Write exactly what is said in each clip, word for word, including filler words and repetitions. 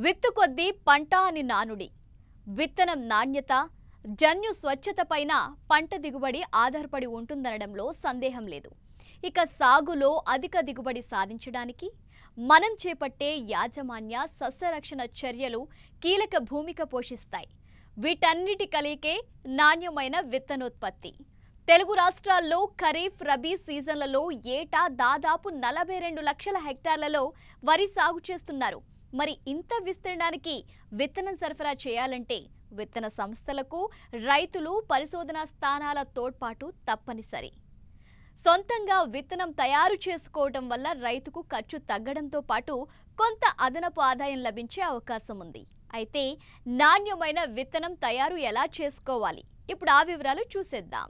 విత్తు కొద్దీ పంట అని నానుడి. విత్తనం నాణ్యత, జన్యు స్వచ్ఛత పైన పంట దిగుబడి ఆధారపడి ఉంటుందనడంలో సందేహం లేదు. ఇక సాగులో అధిక దిగుబడి సాధించడానికి మనం చేపట్టే యాజమాన్య సస్యరక్షణ చర్యలు కీలక భూమిక పోషిస్తాయి. వీటన్నిటి కలికే నాణ్యమైన విత్తనోత్పత్తి. తెలుగు రాష్ట్రాల్లో ఖరీఫ్, రబీ సీజన్లలో ఏటా దాదాపు నలభై రెండు లక్షల హెక్టార్లలో వరి సాగు చేస్తున్నారు. మరి ఇంత విస్తీర్ణానికి విత్తనం సరఫరా చేయాలంటే విత్తన సంస్థలకు రైతులు పరిశోధనా స్థానాల తోడ్పాటు తప్పనిసరి. సొంతంగా విత్తనం తయారు చేసుకోవడం వల్ల రైతుకు ఖర్చు తగ్గడంతో పాటు కొంత అదనపు ఆదాయం లభించే అవకాశం ఉంది. అయితే నాణ్యమైన విత్తనం తయారు ఎలా చేసుకోవాలి? ఇప్పుడు ఆ వివరాలు చూసేద్దాం.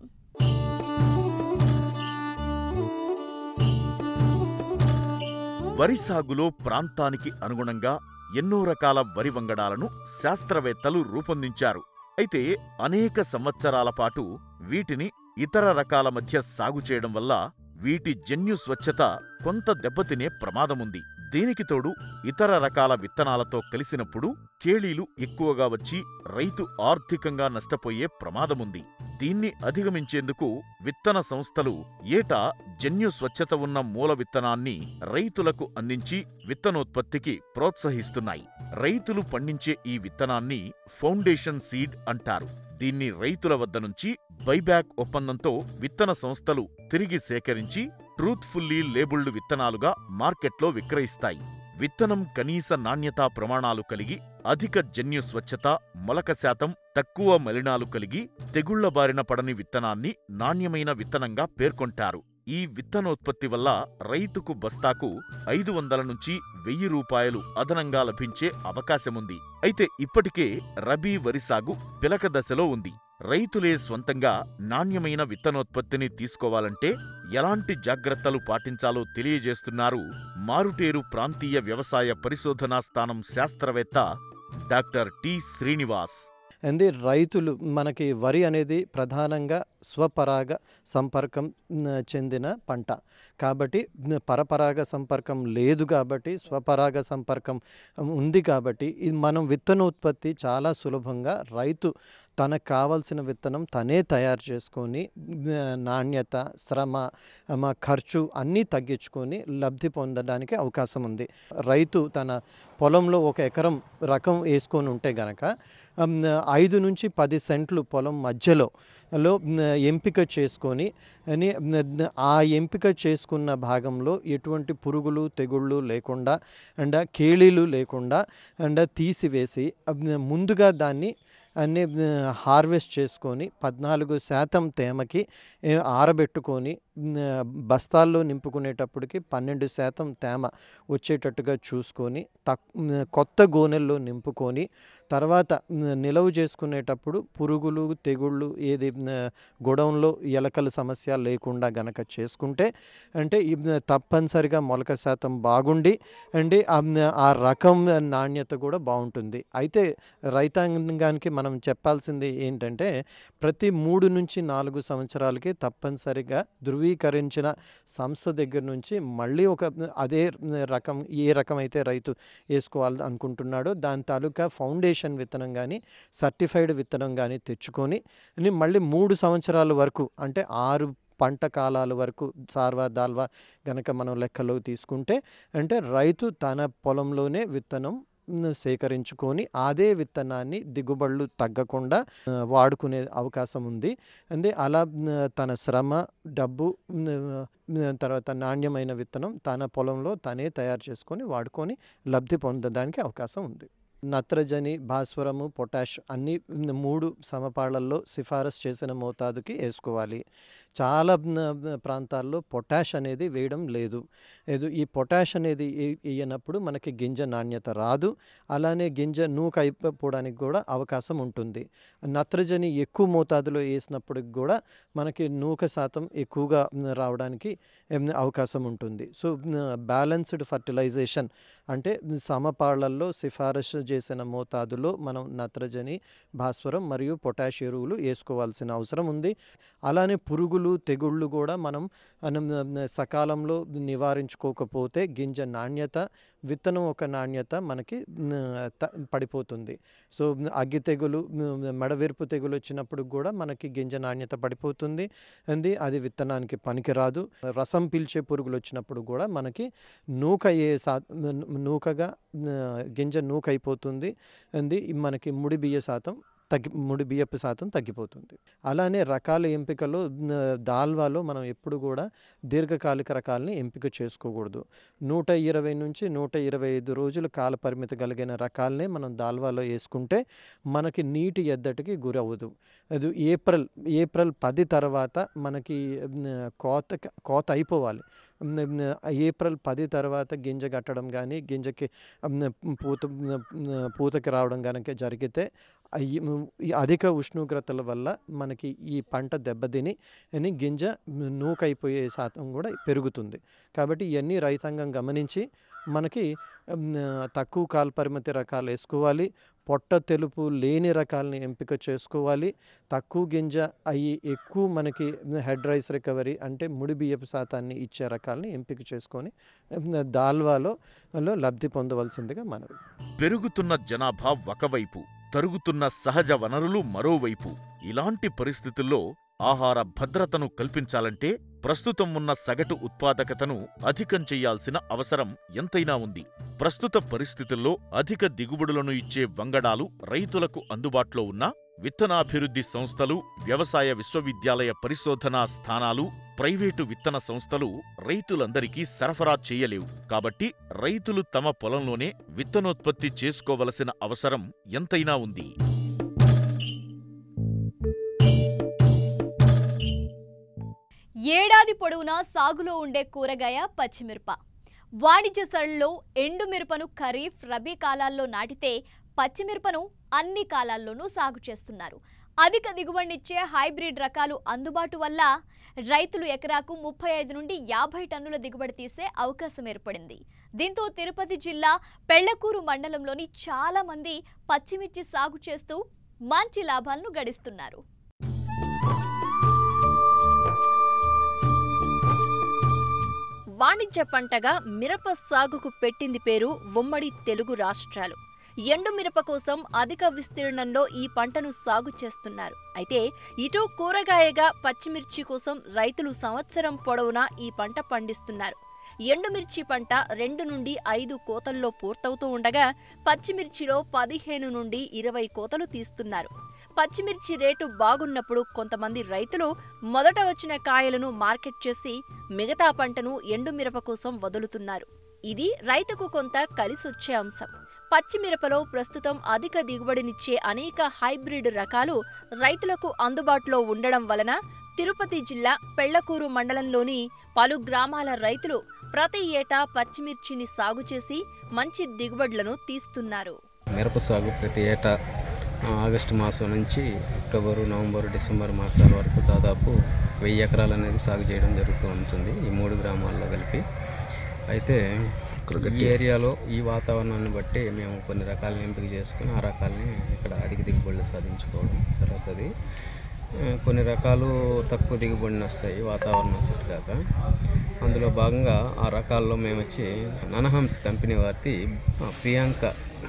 వరి సాగులో ప్రాంతానికి అనుగుణంగా ఎన్నో రకాల వరి వంగడాలను శాస్త్రవేత్తలు రూపొందించారు. అయితే అనేక సంవత్సరాల పాటు వీటిని ఇతర రకాల మధ్య సాగు చేయడం వల్ల వీటి జన్యు స్వచ్ఛత కొంత దెబ్బతినే ప్రమాదముంది. దీనికి తోడు ఇతర రకాల విత్తనాలతో కలిసినప్పుడు కేళీలు ఎక్కువగా వచ్చి రైతు ఆర్థికంగా నష్టపోయే ప్రమాదముంది. దీన్ని అధిగమించేందుకు విత్తన సంస్థలు ఏటా జన్యు స్వచ్ఛత ఉన్న మూల విత్తనాన్ని రైతులకు అందించి విత్తనోత్పత్తికి ప్రోత్సహిస్తున్నాయి. రైతులు పండించే ఈ విత్తనాన్ని ఫౌండేషన్ సీడ్ అంటారు. దీన్ని రైతుల వద్ద నుంచి బైబ్యాక్ ఒప్పందంతో విత్తన సంస్థలు తిరిగి సేకరించి ట్రూత్ఫుల్లీ లేబుల్డ్ విత్తనాలుగా మార్కెట్లో విక్రయిస్తాయి. విత్తనం కనీస నాణ్యతా ప్రమాణాలు కలిగి అధిక జన్యు స్వచ్ఛత, మొలక శాతం తక్కువ మలినాలు కలిగి తెగుళ్ల బారిన పడని విత్తనాన్ని నాణ్యమైన విత్తనంగా పేర్కొంటారు. ఈ విత్తనోత్పత్తి వల్ల రైతుకు బస్తాకు ఐదు వందల నుంచి వెయ్యి రూపాయలు అదనంగా లభించే అవకాశముంది. అయితే ఇప్పటికే రబీ వరి సాగు పిలక దశలో ఉంది. రైతులే స్వంతంగా నాణ్యమైన విత్తనోత్పత్తిని తీసుకోవాలంటే ఎలాంటి జాగ్రత్తలు పాటించాలో తెలియజేస్తున్నారు మారుటేరు ప్రాంతీయ వ్యవసాయ పరిశోధనా స్థానం శాస్త్రవేత్త డాక్టర్ టి శ్రీనివాస్. అంది రైతులు మనకి వరి అనేది ప్రధానంగా స్వపరాగ సంపర్కం చెందిన పంట కాబట్టి పరపరాగ సంపర్కం లేదు కాబట్టి స్వపరాగ సంపర్కం ఉంది కాబట్టి మనం విత్తనోత్పత్తి చాలా సులభంగా రైతు తనకు కావాల్సిన విత్తనం తనే తయారు చేసుకొని నాణ్యత, శ్రమ, ఖర్చు అన్నీ తగ్గించుకొని లబ్ధి పొందడానికి అవకాశం ఉంది. రైతు తన పొలంలో ఒక ఎకరం రకం వేసుకొని ఉంటే గనక ఐదు నుంచి పది సెంట్లు పొలం మధ్యలో లో ఎంపిక చేసుకొని అని ఆ ఎంపిక చేసుకున్న భాగంలో ఎటువంటి పురుగులు తెగుళ్ళు లేకుండా అండ్ కేళీలు లేకుండా అండ్ తీసివేసి ముందుగా దాన్ని అన్నీ హార్వెస్ట్ చేసుకొని పద్నాలుగు శాతం తేమకి ఆరబెట్టుకొని బస్తాల్లో నింపుకునేటప్పటికి పన్నెండు శాతం తేమ వచ్చేటట్టుగా చూసుకొని తక్ కొత్త గోనెల్లో నింపుకొని తర్వాత నిలవ చేసుకునేటప్పుడు పురుగులు తెగుళ్ళు ఏది గొడౌన్లో ఎలకల సమస్య లేకుండా గనక చేసుకుంటే అంటే తప్పనిసరిగా మొలక శాతం బాగుండి అంటే ఆ రకం నాణ్యత కూడా బాగుంటుంది. అయితే రైతాంగానికి మనం చెప్పాల్సింది ఏంటంటే ప్రతి మూడు నుంచి నాలుగు సంవత్సరాలకి తప్పనిసరిగా ధృవీకరించిన సంస్థ దగ్గర నుంచి మళ్ళీ ఒక అదే రకం ఏ రకం అయితే రైతు వేసుకోవాలి అనుకుంటున్నాడో దాని తాలూకా ఫౌండేషన్ విత్తనం కానీ సర్టిఫైడ్ విత్తనం కానీ తెచ్చుకొని మళ్ళీ మూడు సంవత్సరాల వరకు అంటే ఆరు పంట కాలాల వరకు సార్వా దాల్వా గనక మనం లెక్కలో తీసుకుంటే అంటే రైతు తన పొలంలోనే విత్తనం సేకరించుకొని అదే విత్తనాన్ని దిగుబడులు తగ్గకుండా వాడుకునే అవకాశం ఉంది. అంటే అలా తన శ్రమ, డబ్బు, తర్వాత నాణ్యమైన విత్తనం తన పొలంలో తనే తయారు చేసుకొని వాడుకొని లబ్ధి పొందడానికి అవకాశం ఉంది. నత్రజని, భాస్వరము, పొటాష్ అన్ని మూడు సమపాళ్లలో సిఫారసు చేసిన మోతాదుకి వేసుకోవాలి. చాలా ప్రాంతాల్లో పొటాష్ అనేది వేయడం లేదు. ఈ పొటాష్ అనేది వేయనప్పుడు మనకి గింజ నాణ్యత రాదు, అలానే గింజ నూక అయిపోవడానికి కూడా అవకాశం ఉంటుంది. నత్రజని ఎక్కువ మోతాదులో వేసినప్పటికి కూడా మనకి నూక శాతం ఎక్కువగా రావడానికి అవకాశం ఉంటుంది. సో బ్యాలెన్స్డ్ ఫర్టిలైజేషన్ అంటే సమపాళ్లలో సిఫారసు చేసిన మోతాదులో మనం నత్రజని, భాస్వరం మరియు పొటాష్ ఎరువులు వేసుకోవాల్సిన అవసరం ఉంది. అలానే పురుగులు పురుగులు తెగుళ్ళు కూడా మనం మనం సకాలంలో నివారించుకోకపోతే గింజ నాణ్యత విత్తనం ఒక నాణ్యత మనకి పడిపోతుంది. సో అగ్గి తెగులు మెడవిరుపు తెగులు వచ్చినప్పుడు కూడా మనకి గింజ నాణ్యత పడిపోతుంది అంది, అది విత్తనానికి పనికిరాదు. రసం పీల్చే పురుగులు వచ్చినప్పుడు కూడా మనకి నూక అయ్యే సా నూకగా గింజ నూక అయిపోతుంది అంది, మనకి ముడి బియ్య శాతం తగ్గి ముడి బియ్యపు శాతం తగ్గిపోతుంది. అలానే రకాల ఎంపికలో దాల్వాలో మనం ఎప్పుడు కూడా దీర్ఘకాలిక రకాలని ఎంపిక చేసుకోకూడదు. నూట ఇరవై నుంచి నూట ఇరవై ఐదు రోజులు కాల పరిమితి కలిగిన రకాలనే మనం దాల్వాలో వేసుకుంటే మనకి నీటి ఎద్దటికి గురవ్వదు. అది ఏప్రిల్ ఏప్రిల్ పది తర్వాత మనకి కోత కోత అయిపోవాలి. ఏప్రిల్ పది తర్వాత గింజ కట్టడం కానీ గింజకి పూత పూతకి రావడం కనుక జరిగితే అధిక ఉష్ణోగ్రతల వల్ల మనకి ఈ పంట దెబ్బతిని అని గింజ నూకైపోయే శాతం కూడా పెరుగుతుంది. కాబట్టి ఇవన్నీ రైతాంగం గమనించి మనకి తక్కువ కాల పరిమితి రకాలు వేసుకోవాలి. పొట్ట తెలుపు లేని రకాలని ఎంపిక చేసుకోవాలి. తక్కువ గింజ అయ్యి ఎక్కువ మనకి హెడ్ రైస్ రికవరీ అంటే ముడి బియ్యపు శాతాన్ని ఇచ్చే రకాలని ఎంపిక చేసుకొని దాల్వాలో లబ్ధి పొందవలసిందిగా మనవి. పెరుగుతున్న జనాభా ఒకవైపు, తరుగుతున్న సహజ వనరులు మరోవైపు. ఇలాంటి పరిస్థితుల్లో ఆహార భద్రతను కల్పించాలంటే ప్రస్తుతం ఉన్న సగటు ఉత్పాదకతను అధికం చెయ్యాల్సిన అవసరం ఎంతైనా ఉంది. ప్రస్తుత పరిస్థితుల్లో అధిక దిగుబడులను ఇచ్చే వంగడాలు రైతులకు అందుబాటులో ఉన్న విత్తనాభివృద్ధి సంస్థలు, వ్యవసాయ విశ్వవిద్యాలయ పరిశోధనా స్థానాలు, ప్రైవేటు విత్తన సంస్థలు రైతులందరికీ సరఫరా చేయలేవు. కాబట్టి రైతులు తమ పొలంలోనే విత్తనోత్పత్తి చేసుకోవలసిన అవసరం ఎంతైనా ఉంది. ఏడాది పొడవునా సాగులో ఉండే కూరగాయ పచ్చిమిరప. వాణిజ్య సరళిలో ఎండు మిరపను ఖరీఫ్, రబీ కాలాల్లో నాటితే పచ్చిమిరపను అన్ని కాలాల్లోనూ సాగు చేస్తున్నారు. అధిక దిగుబడినిచ్చే హైబ్రిడ్ రకాలు అందుబాటు వల్ల రైతులు ఎకరాకు ముప్పై ఐదు నుండి యాభై టన్నుల దిగుబడి తీసే అవకాశం ఏర్పడింది. దీంతో తిరుపతి జిల్లా పెళ్లకూరు మండలంలోని చాలా మంది పచ్చిమిర్చి సాగు చేస్తూ మంచి లాభాలను గడిస్తున్నారు. వాణిజ్య పంటగా మిరప సాగుకు పెట్టింది పేరు ఉమ్మడి తెలుగు రాష్ట్రాలు. ఎండు మిరప కోసం అధిక విస్తీర్ణంలో ఈ పంటను సాగు చేస్తున్నారు. అయితే ఇటు కూరగాయగా పచ్చిమిర్చి కోసం రైతులు సంవత్సరం పొడవునా ఈ పంట పండిస్తున్నారు. ఎండుమిర్చి పంట రెండు నుండి ఐదు కోతల్లో పూర్తవుతూ ఉండగా పచ్చిమిర్చిలో పదిహేను నుండి ఇరవై కోతలు తీస్తున్నారు. పచ్చిమిర్చి రేటు బాగున్నప్పుడు కొంతమంది రైతులు మొదట వచ్చిన కాయలను మార్కెట్ చేసి మిగతా పంటను ఎండుమిరప కోసం వదులుతున్నారు. ఇది రైతుకు కొంత కలిసొచ్చే అంశం. పచ్చిమిరపలో ప్రస్తుతం అధిక దిగుబడినిచ్చే అనేక హైబ్రిడ్ రకాలు రైతులకు అందుబాటులో ఉండడం వలన తిరుపతి జిల్లా పెళ్లకూరు మండలంలోని పలు గ్రామాల రైతులు ప్రతి ఏటా పచ్చిమిర్చిని సాగు చేసి మంచి దిగుబడులను తీస్తున్నారు. మిరప సాగు ప్రతి ఏటా ఆగస్టు మాసం నుంచి అక్టోబరు, నవంబరు, డిసెంబర్ మాసాల వరకు దాదాపు వెయ్యి ఎకరాలు అనేది సాగు చేయడం జరుగుతూ ఉంటుంది ఈ మూడు గ్రామాల్లో కలిపి. అయితే ఈ ఏరియాలో ఈ వాతావరణాన్ని బట్టి మేము కొన్ని రకాలను ఎంపిక చేసుకుని ఆ రకాలని ఇక్కడ అధిక దిగుబడులు సాధించుకోవడం జరుగుతుంది. కొన్ని రకాలు తక్కువ దిగుబడిని వస్తాయి వాతావరణం సెట్ కాక. అందులో భాగంగా ఆ రకాల్లో మేము వచ్చి ననహంస్ కంపెనీ వారిది Priyanka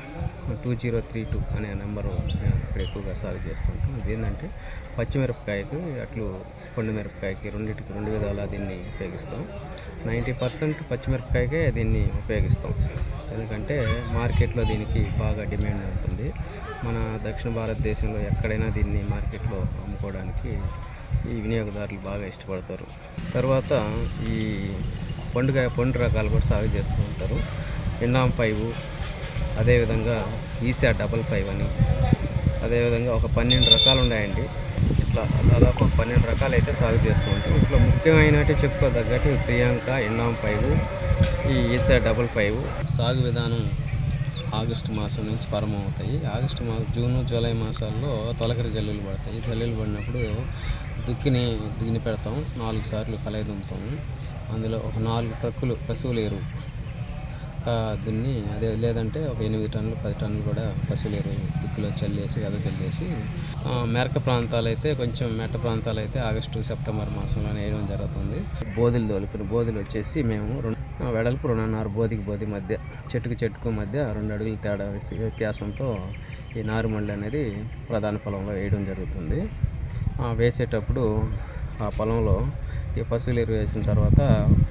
two zero three two అనే నెంబరు ఇక్కడ ఎక్కువగా సాగు చేస్తుంటాం. ఇదేంటంటే పచ్చిమిరపకాయకి అట్లు కొండ మిరపకాయకి రెండింటికి రెండు విధాలా దీన్ని ఉపయోగిస్తాం. నైంటీ పర్సెంట్ పచ్చిమిరపకాయకే దీన్ని ఉపయోగిస్తాం. ఎందుకంటే మార్కెట్లో దీనికి బాగా డిమాండ్ ఉంటుంది. మన దక్షిణ భారతదేశంలో ఎక్కడైనా దీన్ని మార్కెట్లో అమ్ముకోవడానికి ఈ వినియోగదారులు బాగా ఇష్టపడతారు. తర్వాత ఈ పండుగ పండు రకాలు కూడా సాగు చేస్తూ ఉంటారు. ఎండాం ఫైవ్, అదేవిధంగా ఈసా డబల్ ఫైవ్ అని, అదేవిధంగా ఒక పన్నెండు రకాలు ఉన్నాయండి. ఇట్లా దాదాపు పన్నెండు రకాలు అయితే సాగు చేస్తూ ఉంటాం. ఇట్లా ముఖ్యమైనవి చెప్పుకోదగ్గట్టు ప్రియాంక, ఎండాం ఫైవ్, ఈ ఈసా డబల్ ఫైవ్. సాగు విధానం ఆగస్టు మాసం నుంచి ప్రారంభమవుతాయి. ఆగస్టు మాసం జూను జూలై మాసాల్లో తొలకరి జల్లులు పడతాయి. జల్లులు పడినప్పుడు దుక్కిని దున్ని పెడతాం. నాలుగు సార్లు కలయి దుంపుతాము. అందులో ఒక నాలుగు ట్రక్కులు పశువుల ఎరువు దున్ని అదే లేదంటే ఒక ఎనిమిది టన్నులు పది టన్నులు కూడా పశువుల ఎరువు దిక్కులో చల్లేసి అదే చల్లేసి మెరక ప్రాంతాలు అయితే కొంచెం మెట్ట ప్రాంతాలు అయితే ఆగస్టు సెప్టెంబర్ మాసంలో వేయడం జరుగుతుంది. బోధులు తోలుకుని బోధులు వచ్చేసి మేము రెండు వెడల్పు రెండున్నర బోధికి బోధి మధ్య చెట్టుకు చెట్టుకు మధ్య రెండు అడుగుల తేడా వ్యత్యాసంతో ఈ నారుమల్లి అనేది ప్రధాన పొలంలో వేయడం జరుగుతుంది. వేసేటప్పుడు ఆ పొలంలో ఈ పశువుల ఎరువు వేసిన తర్వాత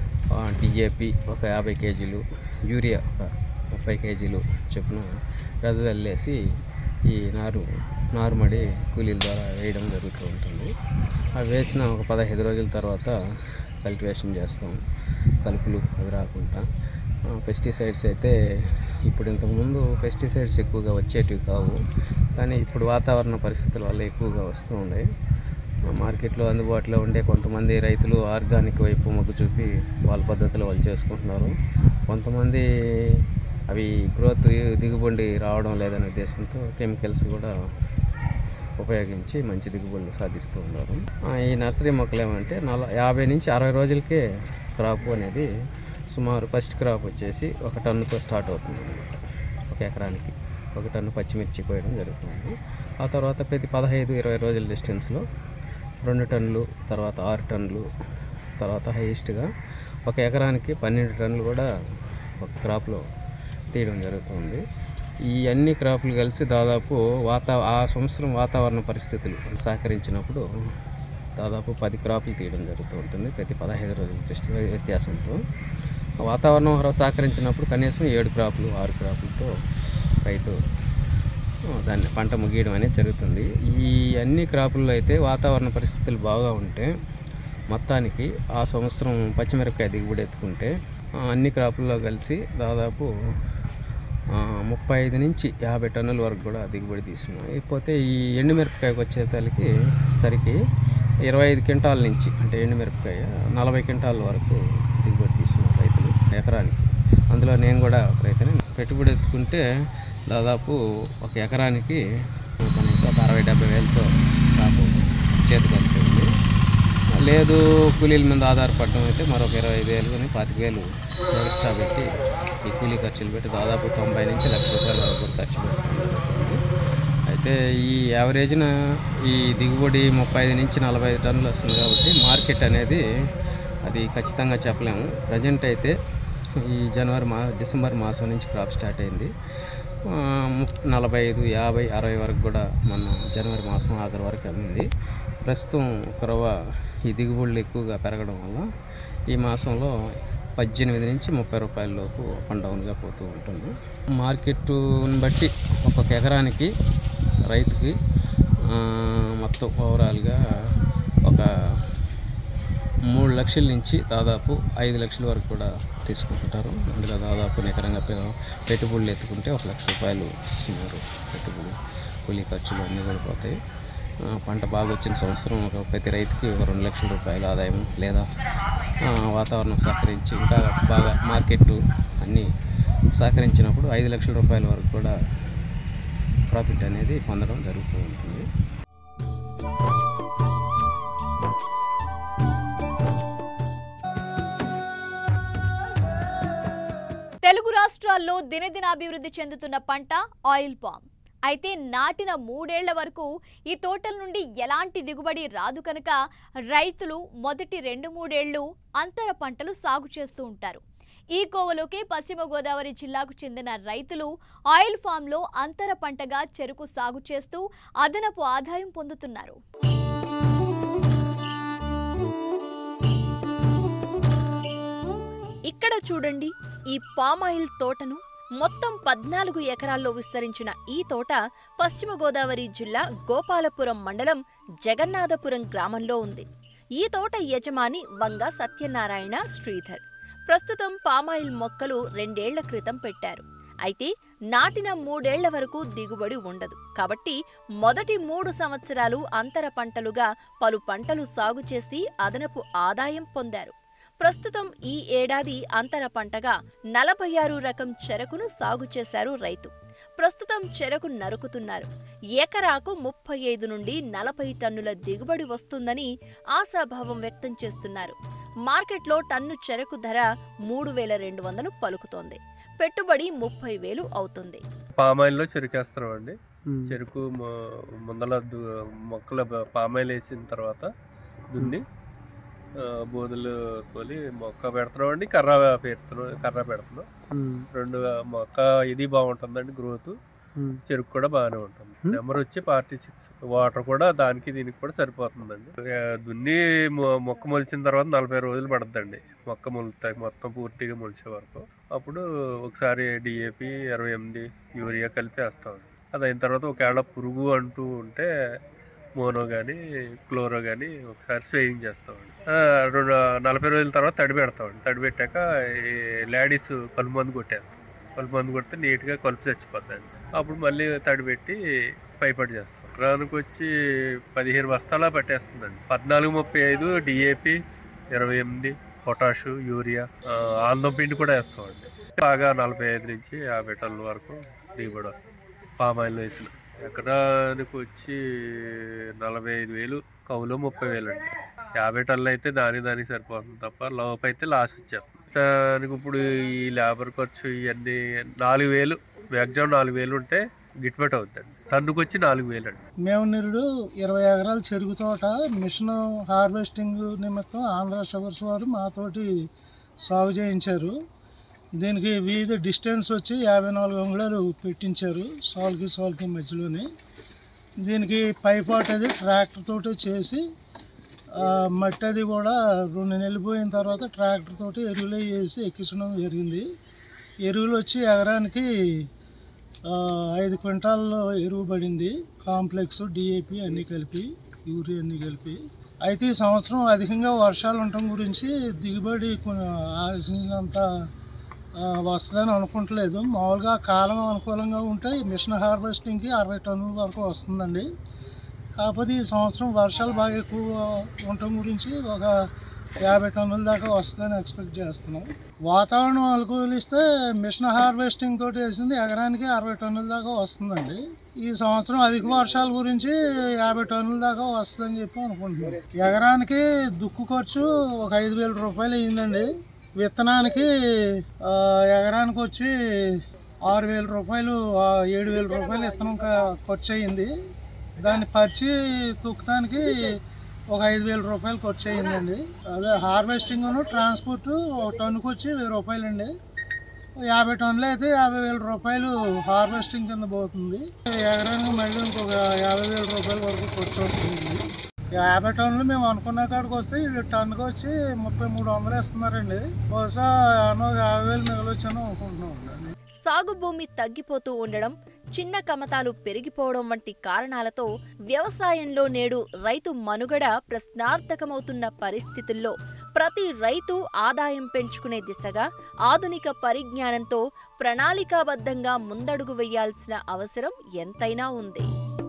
డిఏపి ఒక యాభై కేజీలు యూరియా ఒక ముప్పై కేజీలు చొప్పున గజల్లేసి ఈ నారు నారుమడి కూలీల ద్వారా వేయడం జరుగుతూ ఉంటుంది. అవి వేసిన ఒక పదహైదు రోజుల తర్వాత కల్టివేషన్ చేస్తాం, కలుపులు అవి రాకుండా. పెస్టిసైడ్స్ అయితే ఇప్పుడు ఇంతకుముందు పెస్టిసైడ్స్ ఎక్కువగా వచ్చేటివి కావు, కానీ ఇప్పుడు వాతావరణ పరిస్థితుల వల్ల ఎక్కువగా వస్తూ ఉన్నాయి. మార్కెట్లో అందుబాటులో ఉండే కొంతమంది రైతులు ఆర్గానిక్ వైపు మొగ్గు చూపి వాళ్ళ పద్ధతిలో వాళ్ళు చేసుకుంటున్నారు. కొంతమంది అవి గ్రోత్ దిగుబడి రావడం లేదనే ఉద్దేశంతో కెమికల్స్ కూడా ఉపయోగించి మంచి దిగుబడులు సాధిస్తూ ఉన్నారు. ఈ నర్సరీ మొక్కలు ఏమంటే నల యాభై నుంచి అరవై రోజులకే క్రాప్ అనేది సుమారు ఫస్ట్ క్రాప్ వచ్చేసి ఒక టన్నుతో స్టార్ట్ అవుతుంది అన్నమాట. ఒక ఎకరానికి ఒక టన్ను పచ్చిమిర్చి కోయడం జరుగుతుంది. ఆ తర్వాత ప్రతి పదహైదు ఇరవై రోజుల డిస్టెన్స్లో రెండు టన్నులు, తర్వాత ఆరు టన్నులు, తర్వాత హైయెస్ట్గా ఒక ఎకరానికి పన్నెండు టన్నులు కూడా ఒక క్రాప్లో తీయడం జరుగుతుంది. ఈ అన్ని క్రాపులు కలిసి దాదాపు వాతా ఆ సంవత్సరం వాతావరణ పరిస్థితులు సహకరించినప్పుడు దాదాపు పది క్రాపులు తీయడం జరుగుతూ ఉంటుంది ప్రతి పదహైదు రోజుల దృష్టి వ్యత్యాసంతో. వాతావరణం సహకరించినప్పుడు కనీసం ఏడు క్రాపులు ఆరు క్రాపులతో రైతు దాన్ని పంట ముగియడం అనేది జరుగుతుంది. ఈ అన్ని క్రాపుల్లో అయితే వాతావరణ పరిస్థితులు బాగా ఉంటే మొత్తానికి ఆ సంవత్సరం పచ్చిమిరపకాయ దిగుబడి ఎత్తుకుంటే అన్ని క్రాపుల్లో కలిసి దాదాపు ముప్పై ఐదు నుంచి యాభై టన్నుల వరకు కూడా దిగుబడి తీసుకున్నాం. ఇకపోతే ఈ ఎండుమిరపకాయకు వచ్చేసరికి సరికి ఇరవై ఐదు క్వింటాల నుంచి అంటే ఎండుమిరపకాయ నలభై క్వింటాల వరకు దిగుబడి తీసుకున్నాం రైతులు ఎకరానికి. అందులో నేను కూడా ఒక రైతుని పెట్టుబడి ఎత్తుకుంటే దాదాపు ఒక ఎకరానికి మనకి ఒక అరవై డెబ్బై వేలతో క్రాప్ చేతికి వస్తుంది. లేదు కూలీల మీద ఆధారపడడం అయితే మరొక ఇరవై ఐదు వేలు కానీ పాతిక వేలు ఎక్స్ట్రా పెట్టి ఈ కూలీ ఖర్చులు పెట్టి దాదాపు తొంభై నుంచి లక్ష రూపాయల వరకు కూడా ఖర్చు పెట్టడం జరుగుతుంది. అయితే ఈ యావరేజ్న ఈ దిగుబడి ముప్పై ఐదు నుంచి నలభై ఐదు టన్నులు వస్తుంది కాబట్టి మార్కెట్ అనేది అది ఖచ్చితంగా చెప్పలేము. ప్రజెంట్ అయితే ఈ జనవరి మా డిసెంబర్ మాసం నుంచి క్రాప్ స్టార్ట్ అయింది. నలభై ఐదు యాభై అరవై వరకు కూడా మన జనవరి మాసం ఆఖరి వరకు అమ్మింది. ప్రస్తుతం కురవ ఈ దిగుబడులు ఎక్కువగా పెరగడం వల్ల ఈ మాసంలో పద్దెనిమిది నుంచి ముప్పై రూపాయల లోపు అప్ డౌన్గా పోతూ ఉంటుంది. మార్కెట్ని బట్టి ఒక్కొక్క ఎకరానికి రైతుకి మొత్తం ఓవరాల్గా ఒక మూడు లక్షల నుంచి దాదాపు ఐదు లక్షల వరకు కూడా తీసుకుంటుంటారు. అందులో దాదాపు నికరంగా పెట్టుబడులు ఎత్తుకుంటే ఒక లక్ష రూపాయలు సుమారు పెట్టుబడి కూలీ ఖర్చులు అన్నీ కూడా పోతాయి. పంట బాగా వచ్చిన సంవత్సరం ఒక ప్రతి రైతుకి ఒక రెండు లక్షల రూపాయల ఆదాయం, లేదా వాతావరణం సహకరించి ఇంకా బాగా మార్కెట్ అన్నీ సహకరించినప్పుడు ఐదు లక్షల రూపాయల వరకు కూడా ప్రాఫిట్ అనేది పొందడం జరుగుతూ ఉంటుంది. తెలుగు రాష్ట్రాల్లో దినదినాభివృద్ధి చెందుతున్న పంట ఆయిల్ పామ్. అయితే నాటిన మూడేళ్ల వరకు ఈ తోటల నుండి ఎలాంటి దిగుబడి రాదు కనుక రైతులు మొదటి రెండు మూడేళ్లు అంతర పంటలు సాగు చేస్తూ ఉంటారు. ఈ కోవలోకి పశ్చిమ గోదావరి జిల్లాకు చెందిన రైతులు ఆయిల్ ఫామ్లో అంతర పంటగా చెరుకు సాగు చేస్తూ అదనపు ఆదాయం పొందుతున్నారు. ఇక్కడ చూడండి, ఈ పామాయిల్ తోటను. మొత్తం పద్నాలుగు ఎకరాల్లో విస్తరించిన ఈ తోట పశ్చిమ గోదావరి జిల్లా గోపాలపురం మండలం జగన్నాథపురం గ్రామంలో ఉంది. ఈ తోట యజమాని వంగ సత్యనారాయణ శ్రీధర్. ప్రస్తుతం పామాయిల్ మొక్కలు రెండేళ్ల క్రితం పెట్టారు. అయితే నాటిన మూడేళ్ల వరకు దిగుబడి ఉండదు. కాబట్టి మొదటి మూడు సంవత్సరాలు అంతర పంటలుగా పలు పంటలు సాగు చేసి అదనపు ఆదాయం పొందారు. ప్రస్తుతం ఈ ఏడాది అంతర పంటగా నలభై ఆరు రకం చెరకును సాగు చేశారు రైతు. ప్రస్తుతం చెరకు నరుకుతున్నారు. ఎకరాకు ముప్పై ఐదు నుండి నలభై టన్నుల దిగుబడి వస్తుందని ఆశాభావం వ్యక్తం చేస్తున్నారు. మార్కెట్లో టన్ను చెరకు ధర మూడు వేల రెండు వందలు పలుకుతోంది. పెట్టుబడి ముప్పై వేలు అవుతుంది. పామాయిల్లో చెరుకేస్తున్నాం అండి. చెరుకు ముందల మొక్కల పామాయిల్ వేసిన తర్వాత దున్ని బోధులు తోలి మొక్క పెడుతున్నాం అండి. కర్ర పెడుతున్నాం కర్ర పెడుతున్నాం రెండు మొక్క ఇది బాగుంటుందండి. గ్రోత్ చెరుకు కూడా బాగానే ఉంటుంది. నెంబర్ వచ్చి ఫార్టీ సిక్స్. వాటర్ కూడా దానికి దీనికి కూడా సరిపోతుందండి. దున్ని మొక్క మొలిచిన తర్వాత నలభై రోజులు పడుతుందండి మొక్క మొలుతాయి మొత్తం పూర్తిగా మొలిచే వరకు. అప్పుడు ఒకసారి డిఏపి ఇరవై ఎనిమిది యూరియా కలిపి వేస్తామండి. అది అయిన తర్వాత ఒకవేళ పురుగు అంటూ ఉంటే మోనో కానీ క్లోరో కానీ ఒకసారి స్ప్రేయింగ్ చేస్తామండి. రెండు నలభై రోజుల తర్వాత తడి పెడతామండి. తడి పెట్టాక ఈ లేడీస్ కలుపు మందు కొట్టేస్తాం. కలుపు మందు కొడితే నీట్గా కలుపు చచ్చిపోతాయండి. అప్పుడు మళ్ళీ తడి పెట్టి పైపడి చేస్తాం. రానుకు వచ్చి పదిహేను బస్తాలా పట్టేస్తుందండి. పద్నాలుగు ముప్పై ఐదు డిఏపి ఇరవై ఎనిమిది పొటాషు యూరియా ఆందం పిండి కూడా వేస్తామండి. బాగా నలభై ఐదు నుంచి యాభై టన్నుల వరకు దిగుబడి వస్తుంది. పామాయిల్ వేసిన ఎకరానికి వచ్చి నలభై ఐదు వేలు కవులో ముప్పై వేలు అండి. యాభై టన్నులు అయితే దానికి దానికి సరిపోతుంది తప్ప లోపు అయితే లాస్ వచ్చేస్తుంది. దానికి ఇప్పుడు ఈ లేబర్ ఖర్చు ఇవన్నీ నాలుగు వేలు మ్యాక్సిమం నాలుగు వేలు ఉంటే గిట్టుబాటు అవుతుందండి. టన్నుకు వచ్చి నాలుగు వేలు అండి. మేము నిరుడు ఇరవై ఎకరాల చెరుకు తోట మిషన్ హార్వెస్టింగ్ నిమిత్తం ఆంధ్ర షుగర్స్ వారు మాతోటి సాగు చేయించారు. దీనికి వీధి డిస్టెన్స్ వచ్చి యాభై నాలుగు అంగుళాలు పెట్టించారు సాల్కి సాల్కి మధ్యలోని. దీనికి పైపాట్ అది ట్రాక్టర్ తోటి చేసి మట్టి అది కూడా రెండు నెలలు పోయిన తర్వాత ట్రాక్టర్ తోటి ఎరువులు వేసి ఎక్కించడం జరిగింది. ఎరువులు వచ్చి ఎకరానికి ఐదు క్వింటాల్లో ఎరువు పడింది. కాంప్లెక్స్ డిఏపి అన్నీ కలిపి యూరియా అన్నీ కలిపి. అయితే ఈ సంవత్సరం అధికంగా వర్షాలు ఉండటం గురించి దిగుబడి ఆశించినంత వస్తుందని అనుకుంటలేదు. మామూలుగా కాలం అనుకూలంగా ఉంటే మిషన్ హార్వెస్టింగ్కి అరవై టన్నుల వరకు వస్తుందండి. కాకపోతే ఈ సంవత్సరం వర్షాలు బాగా ఎక్కువ ఉండటం గురించి ఒక యాభై టన్నుల దాకా వస్తుందని ఎక్స్పెక్ట్ చేస్తున్నాం. వాతావరణం అనుకూలిస్తే మిషన్ హార్వెస్టింగ్ తోటి వేసింది ఎకరానికి అరవై టన్నుల దాకా వస్తుందండి. ఈ సంవత్సరం అధిక వర్షాల గురించి యాభై టన్నుల దాకా వస్తుందని చెప్పి అనుకుంటున్నాం. ఎకరానికి దుక్కు ఖర్చు ఒక ఐదు వేల రూపాయలు అయ్యిందండి. విత్తనానికి ఎకరానికి వచ్చి ఆరు వేల రూపాయలు ఏడు వేల రూపాయలు విత్తనం ఖర్చు అయ్యింది. దాన్ని పరిచి తొక్కడానికి ఒక ఐదు వేల రూపాయలు ఖర్చు అయ్యిందండి. అదే హార్వెస్టింగ్ ట్రాన్స్పోర్ట్ టన్నుకు వచ్చి వెయ్యి రూపాయలు అండి. యాభై టన్నులు అయితే యాభై వేల రూపాయలు హార్వెస్టింగ్ కింద పోతుంది. ఎకరానికి మళ్ళీ ఇంకొక యాభై వేల రూపాయల వరకు ఖర్చు వస్తుంది. యాభై టన్నులు మేము అనుకున్న కాడికి వస్తే టన్నుకి వచ్చి ముప్పై మూడు వందలు వేస్తున్నారండి. బహుశా యాభై వేలు మిగలొచ్చాను అనుకుంటున్నాం. సాగు భూమి తగ్గిపోతూ ఉండడం, చిన్న కమతాలు పెరిగిపోవడం వంటి కారణాలతో వ్యవసాయంలో నేడు రైతు మనుగడ ప్రశ్నార్థకమవుతున్న పరిస్థితుల్లో ప్రతి రైతు ఆదాయం పెంచుకునే దిశగా ఆధునిక పరిజ్ఞానంతో ప్రణాళికాబద్ధంగా ముందడుగు వేయాల్సిన అవసరం ఎంతైనా ఉంది.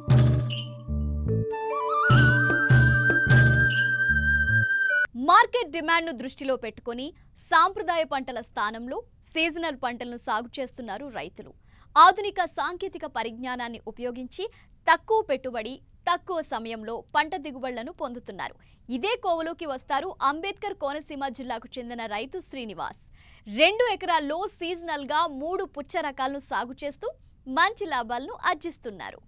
మార్కెట్ డిమాండ్ను దృష్టిలో పెట్టుకుని సాంప్రదాయ పంటల స్థానంలో సీజనల్ పంటలను సాగు చేస్తున్నారు రైతులు. ఆధునిక సాంకేతిక పరిజ్ఞానాన్ని ఉపయోగించి తక్కువ పెట్టుబడి, తక్కువ సమయంలో పంట దిగుబడులను పొందుతున్నారు. ఇదే కోవలోకి వస్తారు అంబేద్కర్ కోనసీమ జిల్లాకు చెందిన రైతు శ్రీనివాస్. రెండు ఎకరాల్లో సీజనల్గా మూడు పుచ్చ రకాలను సాగు చేస్తూ మంచి లాభాలను ఆర్జిస్తున్నారు.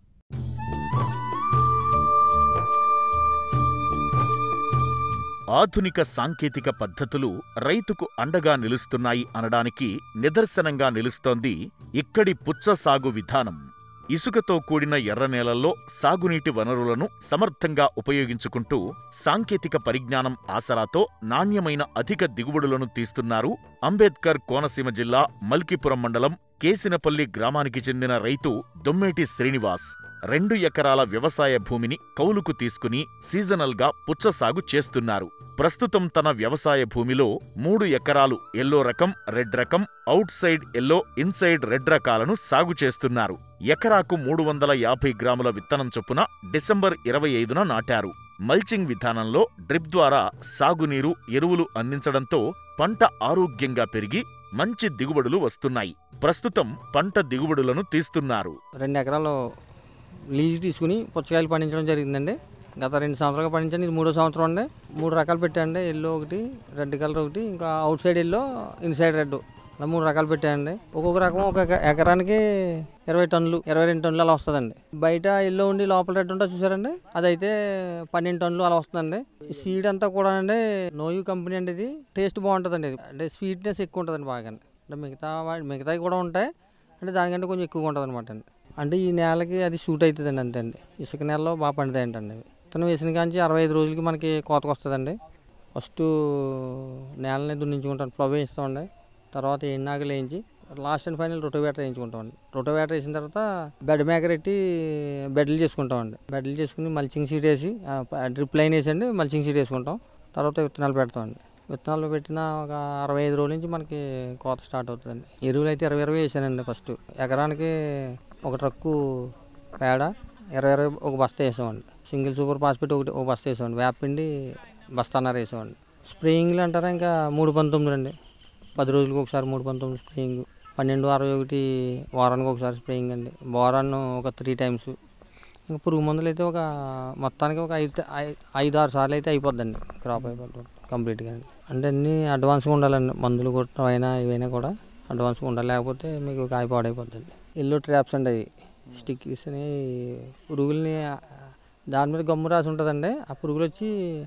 ఆధునిక సాంకేతిక పద్ధతులు రైతుకు అండగా నిలుస్తున్నాయి అనడానికి నిదర్శనంగా నిలుస్తోంది ఇక్కడి పుచ్చ సాగు విధానం. ఇసుకతో కూడిన ఎర్ర నేలల్లో సాగునీటి వనరులను సమర్థంగా ఉపయోగించుకుంటూ సాంకేతిక పరిజ్ఞానం ఆసరాతో నాణ్యమైన అధిక దిగుబడులను తీస్తున్నారు అంబేద్కర్ కోనసీమ జిల్లా మల్కీపురం మండలం కేసినపల్లి గ్రామానికి చెందిన రైతు దొమ్మేటి శ్రీనివాస్. రెండు ఎకరాల వ్యవసాయ భూమిని కౌలుకు తీసుకుని సీజనల్గా పుచ్చ సాగు చేస్తున్నారు. ప్రస్తుతం తన వ్యవసాయ భూమిలో మూడు ఎకరాలు ఎల్లో రకం, రెడ్ రకం, outside yellow, inside red రకాలను సాగు చేస్తున్నారు. ఎకరాకు మూడు వందల యాభై గ్రాముల విత్తనం చొప్పున డిసెంబర్ ఇరవై ఐదున నాటారు. మల్చింగ్ విధానంలో డ్రిప్ ద్వారా సాగునీరు, ఎరువులు అందించడంతో పంట ఆరోగ్యంగా పెరిగి మంచి దిగుబడులు వస్తున్నాయి. ప్రస్తుతం పంట దిగుబడులను తీస్తున్నారు. రెండు ఎకరాలు లీజు తీసుకుని పుచ్చకాయలు పండించడం జరిగిందండి. గత రెండు సంవత్సరాలుగా పండించండి. ఇది మూడో సంవత్సరం అండి. మూడు రకాలు పెట్టానండి. ఎల్లో ఒకటి, రెడ్ కలర్ ఒకటి, ఇంకా outside yellow, inside red, అలా మూడు రకాలు పెట్టానండి. ఒక్కొక్క రకం ఒక ఎకరానికి ఇరవై టన్నులు ఇరవై రెండు టన్నులు అలా వస్తుందండి. బయట ఎల్లో ఉండి లోపల రెడ్ ఉంటా చూసారండి, అదైతే పన్నెండు టన్నులు అలా వస్తుందండి. ఈ సీడ్ అంతా కూడా అండి నోయు కంపెనీ అండి. ఇది టేస్ట్ బాగుంటుందండి. అంటే స్వీట్నెస్ ఎక్కువ ఉంటుందండి బాగా. అంటే మిగతా మిగతావి కూడా ఉంటాయి, అంటే దానికంటే కొంచెం ఎక్కువగా ఉంటుంది అనమాట అండి. అంటే ఈ నేలకి అది సూట్ అవుతుందండి, అంతే అండి. ఇసుక నేలలో బాగా పండుతాయి ఏంటండి. అవి విత్తనం వేసిన కాంచి అరవై ఐదు రోజులకి మనకి కోతకు వస్తుందండి. ఫస్ట్ నేలని దున్నించుకుంటాం, ప్లవ్ వేస్తామండి. తర్వాత ఎండాకులు వేయించి లాస్ట్ అండ్ ఫైనల్ రొటోవేటర్ వేయించుకుంటామండి. రొటోవేటర్ వేసిన తర్వాత బెడ్ మేకర్ పెట్టి బెడ్లు చేసుకుంటామండి. బెడ్లు చేసుకుని మల్చింగ్ సీట్ వేసి డ్రిప్ లైన్ వేసండి మల్చింగ్ సీట్ వేసుకుంటాం. తర్వాత విత్తనాలు పెడతామండి. విత్తనాలు పెట్టిన ఒక అరవై ఐదు రోజుల నుంచి మనకి కోత స్టార్ట్ అవుతుందండి. ఎరువులు అయితే ఇరవై ఇరవై వేసానండి. ఫస్ట్ ఎకరానికి ఒక ట్రక్కు పేడ ఇరవై ఇరవై ఒక బస్తా వేసామండి. సింగిల్ సూపర్ ఫాస్ఫేట్ ఒకటి ఒక బస్తా వేసామండి. వేపపిండి బస్తాన్నర వేసామండి. స్ప్రేయింగ్లు అంటారా ఇంకా మూడు పంతొమ్మిది అండి. పది రోజులకు ఒకసారి మూడు పంతొమ్మిది స్ప్రేయింగ్. పన్నెండు అరవై ఒకటి వారానికి ఒకసారి స్ప్రేయింగ్ అండి. వారాన్ని ఒక త్రీ టైమ్స్. ఇంకా పురుగు మందులు అయితే ఒక మొత్తానికి ఒక ఐదు ఐదు ఆరు సార్లు అయితే అయిపోద్దండి. క్రాప్ అయిపోతుంది కంప్లీట్గా. అంటే అన్నీ అడ్వాన్స్గా ఉండాలండి. మందులు కొట్టడం అయినా ఇవైనా కూడా అడ్వాన్స్గా ఉండాలి, లేకపోతే మీకు కాయ పాడైపోద్దండి. ఎల్లో ట్రాప్స్ అండి, అవి స్టిక్కీస్ అని పురుగుల్ని దాని మీద గమ్ము రాసి ఉంటుందండి. ఆ పురుగులు వచ్చి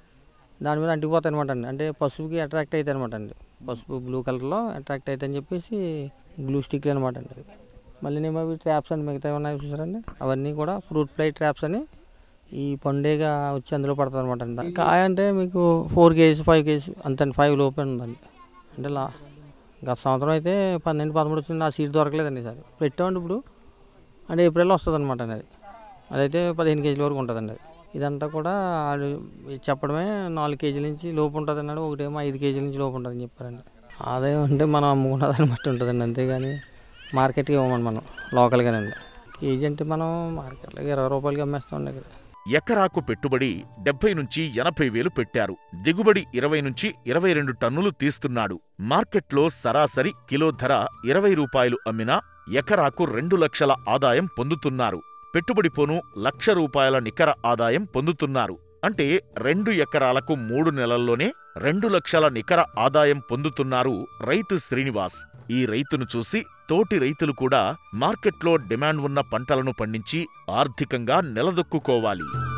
దాని మీద అంటిపోతాయి అనమాట అండి. అంటే పసుపుకి అట్రాక్ట్ అవుతాయి అనమాట అండి. పసుపు బ్లూ కలర్లో అట్రాక్ట్ అవుతాయి అని చెప్పేసి గ్లూ స్టిక్లు అనమాట అండి. మళ్ళీ నేను అవి ట్రాప్స్ అండి, మిగతా ఉన్నాయి చూసారండి, అవన్నీ కూడా ఫ్రూట్ ఫ్లై ట్రాప్స్ అని ఈ పండుగ వచ్చి అందులో పడుతుంది అనమాట అండి. కాయ అంటే మీకు ఫోర్ కేజీస్ ఫైవ్ కేజీస్ అంతే, ఫైవ్ లోపే ఉందండి. అంటే లా గత సంవత్సరం అయితే పన్నెండు పదమూడు వచ్చింది. ఆ సీట్ దొరకలేదండి ఈసారి. పెట్టామండి ఇప్పుడు, అంటే ఏప్రిల్లో వస్తుంది అనమాట అండి. అది అదైతే పదిహేను కేజీల వరకు ఉంటుందండి. అది ఇదంతా కూడా చెప్పడమే నాలుగు కేజీల నుంచి లోపు ఉంటుంది అన్నాడు. ఒకటేమో ఐదు కేజీల నుంచి లోపు ఉంటుందని చెప్పారండి. ఆదాయం అంటే మనం అమ్ముకున్న దాన్ని బట్టి ఉంటుందండి, అంతేగాని మార్కెట్కి ఇవ్వమండి మనం లోకల్గానండి. కేజీ అంటే మనం మార్కెట్లో ఇరవై రూపాయలకి అమ్మేస్తామండి. ఇక్కడ ఎకరాకు పెట్టుబడి డెబ్బై నుంచి ఎనభై వేలు పెట్టారు. దిగుబడి ఇరవై నుంచి ఇరవై రెండు టన్నులు తీస్తున్నాడు. మార్కెట్లో సరాసరి కిలో ధర ఇరవై రూపాయలు అమ్మినా ఎకరాకు రెండు లక్షల ఆదాయం పొందుతున్నారు. పెట్టుబడి పోను లక్ష రూపాయల నికర ఆదాయం పొందుతున్నారు. అంటే రెండు ఎకరాలకు మూడు నెలల్లోనే రెండు లక్షల నికర ఆదాయం పొందుతున్నారు రైతు శ్రీనివాస్. ఈ రైతును చూసి తోటి రైతులు కూడా మార్కెట్లో డిమాండ్ ఉన్న పంటలను పండించి ఆర్థికంగా నిలదొక్కుకోవాలి.